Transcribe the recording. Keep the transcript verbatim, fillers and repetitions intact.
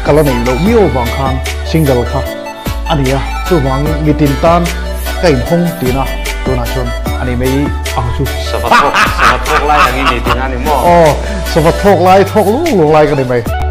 กละนี่เรามีโอบางครั้งซิงเกิลค่ะอันนี้อะตัววังมีตินตันไก่พงตีนะตัวน่าชนอันนี้ไม่เอาชูสวัสดิ์สวัสดิ์ไล่อย่างนี้มีตินอันนี้มั่วอ๋อสวัสดิ์ทกไล่ทกลูกลูกไล่กันได้ไหม